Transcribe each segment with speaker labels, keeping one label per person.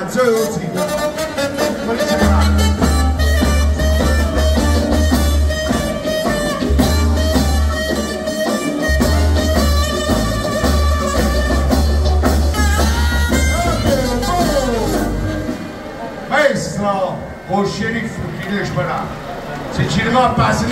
Speaker 1: alzo così. Quelli separati. Maestro, o sceriffo chi deve sparare? Se ci arriva a passare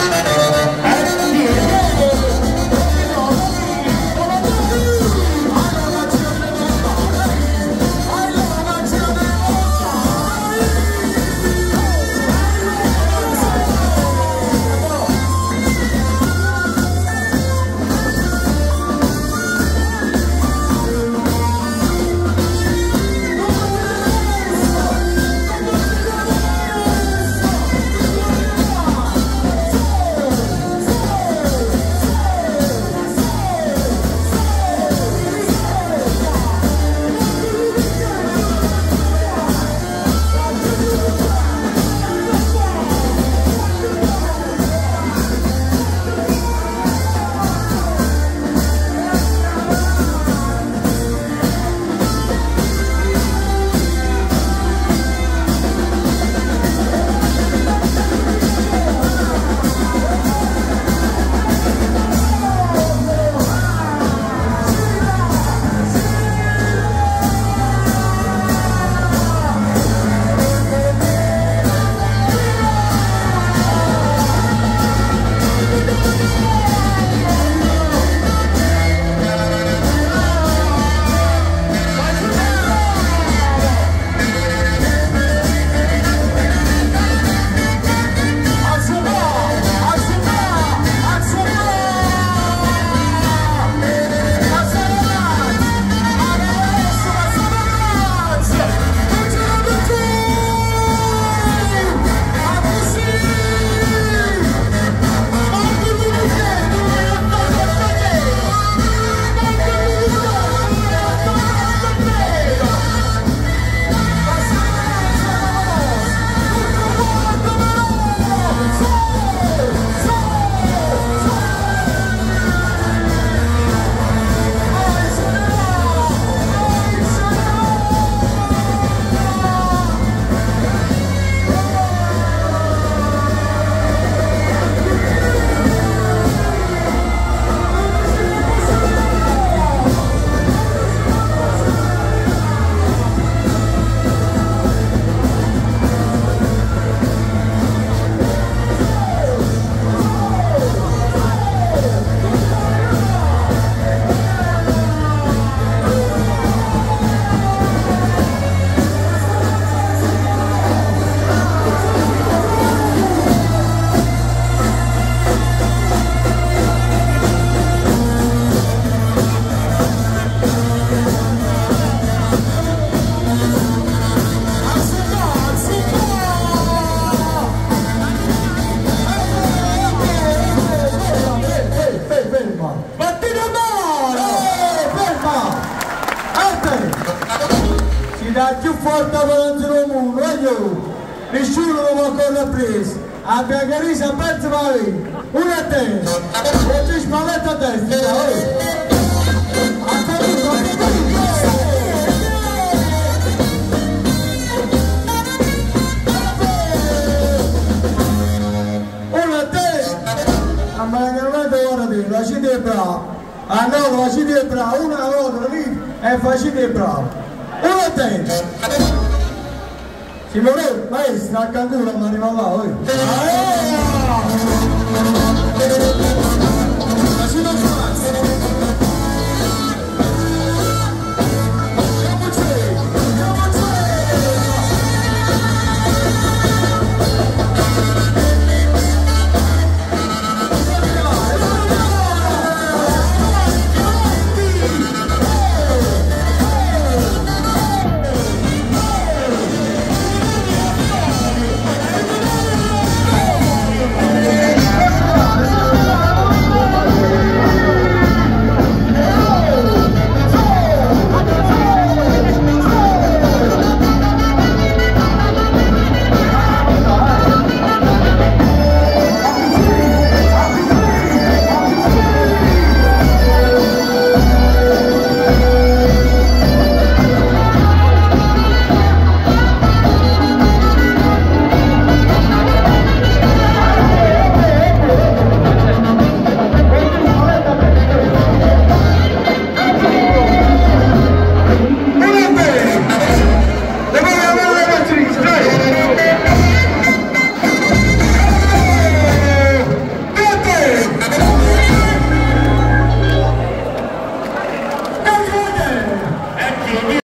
Speaker 1: più forte per il mondo, nessuno lo può correre preso, abbia carisa a pezzo ma lì, uno a te, e ti spaventa a destra, uno a te, ma non è ora di facete bravo, ah no, facete bravo, una volta lì e facete bravo. Uno a te! Simone, maestra, a Cangura mi arriva là, facciamo